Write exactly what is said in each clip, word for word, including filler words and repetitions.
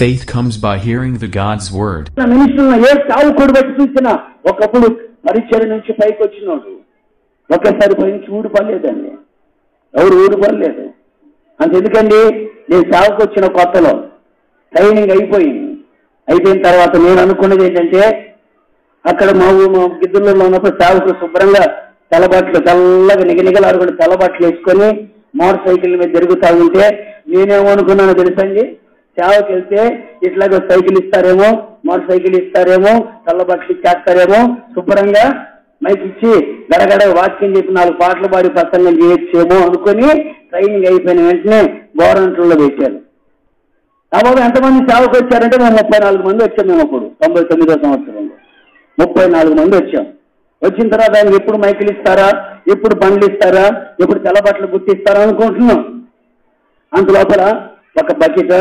Faith comes by hearing the God's word. మినిస్టర్లు ఏ సావుకుడు బట్టి చూసినా ఒకప్పుడు పరిచర్య నుంచి పైకి వచ్చినోడు ఒకేసారి పై నుంచి ఊడిపడలేదండి. ఎవరు ఊడిపడలేదు. అంతెందుకండి, నేను సావుకు వచ్చిన కొత్తలో ట్రైనింగ్ అయిపోయింది. అయిపోయిన తర్వాత నేను అనుకున్నది ఏంటంటే, అక్కడ మా మా గిద్దరులో ఉన్నప్పుడు సావుకు శుభ్రంగా తెల్లబట్టలు తెల్లగా నిగనిగలాడుకుని తెల్లబట్టలు వేసుకొని మోటార్ సైకిల్ మీద జరుగుతూ ఉంటే నేనేమనుకున్నానో తెలుసండి, సేవకి వెళ్తే ఇట్లాగ సైకిల్ ఇస్తారేమో, మోటార్ సైకిల్ ఇస్తారేమో, తెల్లబట్టలు ఇచ్చేస్తారేమో, శుభ్రంగా మైక్ ఇచ్చి గడగడ వాక్యం చెప్పి నాలుగు పాటలు పాడి ప్రసంగం చేయొచ్చేమో అనుకుని ట్రైనింగ్ అయిపోయిన వెంటనే గవర్నమెంట్లో పెట్టారు. కాబట్టి ఎంతమంది సేవకు వచ్చారంటే మేము ముప్పై నాలుగు మంది వచ్చాం. మేము అప్పుడు తొంభై తొమ్మిదో సంవత్సరంలో ముప్పై నాలుగు మంది వచ్చాం. వచ్చిన తర్వాత ఆయన ఎప్పుడు మైకులు ఇస్తారా, ఎప్పుడు బండ్లు ఇస్తారా, ఎప్పుడు తెల్లబట్టలు గుర్తిస్తారా అనుకుంటున్నాం. అంత లోపల ఒక బకెట్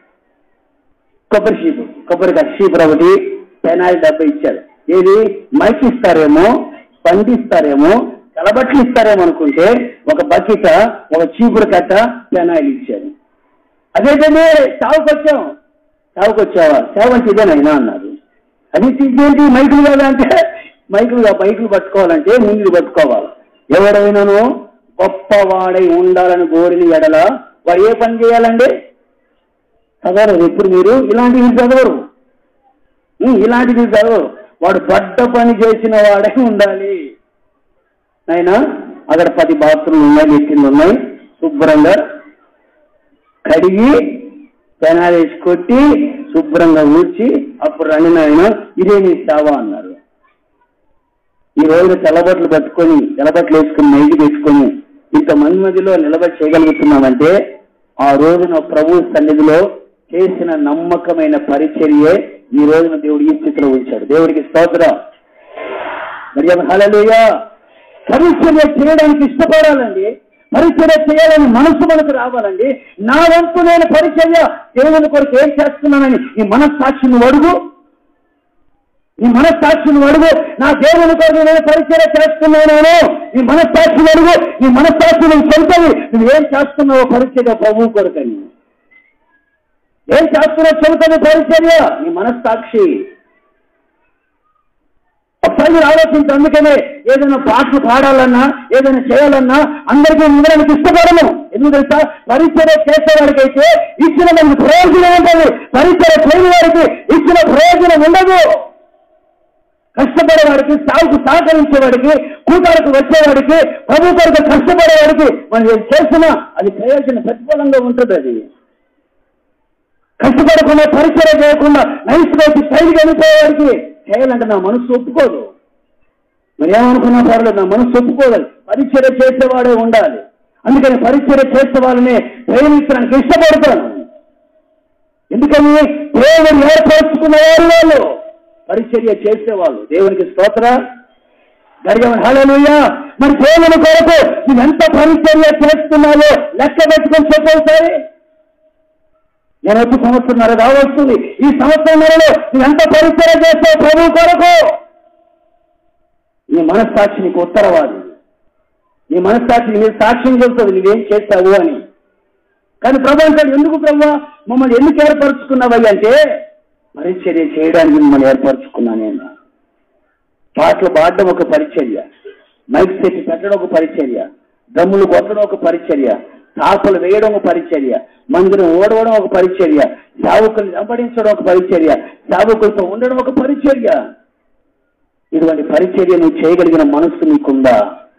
కొబ్బరి షీపు కొబ్బరికాయ షీపులు ఒకటి పెనాయిల్ డబ్బా ఇచ్చారు. ఏది మైక్ ఇస్తారేమో, బండి ఇస్తారేమో, తెల్లబట్టలు ఇస్తారేమో అనుకుంటే ఒక బకెట్, ఒక చీపురు కట్ట, పెనాయిల్ ఇచ్చారు. అదేంటంటే చావుకు వచ్చాం. చావుకు వచ్చావా, సేవ అంటే ఇదేనైనా అన్నారు. అది ఇదేంటి మైకులు కదా అంటే, మైకులు మైకులు పట్టుకోవాలంటే ముందు పట్టుకోవాలి. ఎవరైనాను గొప్పవాడై ఉండాలని కోరిన ఎడల వాడు ఏ పని చేయాలండి? చదవరు. ఎప్పుడు మీరు ఇలాంటివి చదవరు, ఇలాంటివి చదవరు. వాడు పడ్డ పని చేసిన వాడే ఉండాలి. అయినా అక్కడ పది బాత్రూమ్లు ఉన్నాయి, లెట్టిన్లు ఉన్నాయి, శుభ్రంగా కడిగి పెనాలు వేసి కొట్టి శుభ్రంగా ఊడ్చి అప్పుడు రండి నాయన ఇదే నీ సేవ అన్నారు. ఈ రోజు తెల్లబట్టలు పట్టుకొని తెల్లబట్టలు వేసుకుని మైకి తెచ్చుకొని ఇంతమంది మధ్యలో నిలబడి చేయగలుగుతున్నామంటే ఆ రోజున ప్రభు సన్నిధిలో చేసిన నమ్మకమైన పరిచర్యే ఈ రోజున దేవుడు ఈ స్థితిలో ఉంచాడు. దేవుడికి స్తోత్రం. మరి హల్లెలూయా. పరిచర్య చేయడానికి ఇష్టపడాలండి, పరిచర్య చేయాలని మనసు మనకు రావాలండి. నా వంతు నేను పరిచర్య దేవుని కొరకు ఏం చేస్తున్నానని ఈ మనస్సాక్షిని అడుగు, ఈ మనస్సాక్షిని అడుగు. నా దేవుని కొరకు నేను పరిచర్య చేస్తున్నాను, ఈ మనస్సాక్షిని అడుగు. ఈ మనస్సాక్షి నువ్వు చెబుతావు నువ్వేం చేస్తున్నావో పరిచర్య ప్రభువు కొరకని. ఏం చేస్తున్నావు చెబుతావు పరిచర్య, నీ మనస్సాక్షి. ఒకసారి మీరు ఆలోచించి. అందుకనే ఏదైనా పాటలు పాడాలన్నా ఏదైనా చేయాలన్నా అందరికీ ఉండడానికి ఇష్టపడము. ఎందుకు తెలుసా? పరిచర్య చేసేవాడికి అయితే ఇచ్చిన మనకి ప్రయోజనం ఉంటుంది, పరిచర్య చేయని వారికి ఇచ్చిన ప్రయోజనం ఉండదు. కష్టపడేవాడికి, సాగుకు సహకరించేవాడికి, కూటాలకు వచ్చేవాడికి, ప్రభు కొరకు కష్టపడేవాడికి మనం ఏం చేసినా అది ప్రయోజన ప్రతిఫలంగా ఉంటుంది. అది కష్టపడకుండా పరిచర్య చేయకుండా నైస్గా వచ్చి శైలికి వెళ్ళిపోయేవాడికి చేయాలంటే నా మనసు ఒప్పుకోదు. మరి ఏమనుకున్నా పర్లేదు, నా మనసు ఒప్పుకోవాలి. పరిచర్య చేసేవాడే ఉండాలి. అందుకని పరిచర్య చేసే వాళ్ళని ప్రేమించడానికి ఇష్టపడతాను. ఎందుకని దేవుడు ఏర్పరచుకున్నవారు వాళ్ళు పరిచర్య చేసేవాళ్ళు. దేవునికి స్తోత్ర. గడిగమని హల్లెలూయా. మరి దేవుని కొరకు నువ్వు ఎంత పరిచర్య చేస్తున్నావో లెక్క పెట్టుకొని చెప్పేసారి. నేను వచ్చి సంవత్సరంన్నర రావస్తుంది. ఈ సంవత్సరంన్నరలో నువ్వు ఎంత పరిచర్య చేస్తావు ప్రభు కొరకు? నీ మనస్సాక్షి నీకు ఉత్తరవాది. నీ మనస్సాక్షి నీ సాక్ష్యం చెబుతుంది నువ్వేం చేస్తావు అని. కానీ ప్రభు అంటాడు, ఎందుకు ప్రభు మమ్మల్ని ఎందుకు ఏర్పరచుకున్నావు అంటే, పరిచర్య చేయడానికి మిమ్మల్ని ఏర్పరచుకున్నాను నేను. పాటలు పాడడం ఒక పరిచర్య, మైక్ సెట్ పెట్టడం ఒక పరిచర్య, దమ్ములు కొట్టడం ఒక పరిచర్య, తాపలు వేయడం ఒక పరిచర్య, మందిరం ఓడవడం ఒక పరిచర్య, సేవకులు వెంబడించడం ఒక పరిచర్య, సేవకులతో ఉండడం ఒక పరిచర్య. ఇటువంటి పరిచర్య నువ్వు చేయగలిగిన మనస్సు నీకుందా?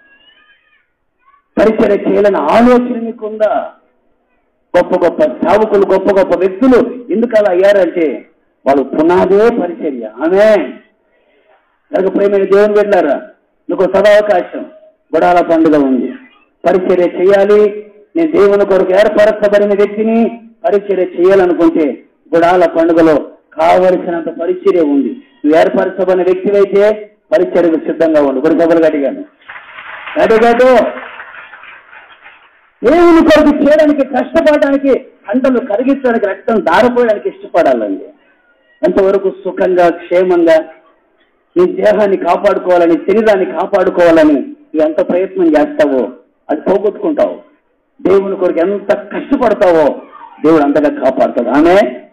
పరిచర్య చేయాలని ఆలోచన నీకుందా? గొప్ప గొప్ప సేవకులు, గొప్ప గొప్ప వ్యక్తులు ఎందుకు అలా అయ్యారంటే వాళ్ళు పునాదే పరిచర్య. ఆమె కనుక ప్రేమైన దేవుని వెళ్ళారా, నీకు సదావకాశం. గుడాల పండుగ ఉంది, పరిచర్య చేయాలి. నేను దేవుని కొరకు ఏర్పరచబడిన వ్యక్తిని పరిచర్య చేయాలనుకుంటే గుడాల పండుగలో కావలసినంత పరిచర్య ఉంది. నువ్వు ఏర్పరచబడిన వ్యక్తి అయితే పరిచర్యకు సిద్ధంగా ఉండు. గుడి సభలు గడిగాను అడిగాడు. దేవుని కొరకు చేయడానికి, కష్టపడడానికి, పంటలు కరిగించడానికి, రక్తం దారిపోయడానికి ఇష్టపడాలండి. ఎంతవరకు సుఖంగా క్షేమంగా నీ దేహాన్ని కాపాడుకోవాలని, శరీరాన్ని కాపాడుకోవాలని నువ్వు ఎంత ప్రయత్నం చేస్తావో అది పోగొట్టుకుంటావు. దేవుని కొరకు ఎంత కష్టపడతావో దేవుడు అంతగా కాపాడుతాడు. ఆమె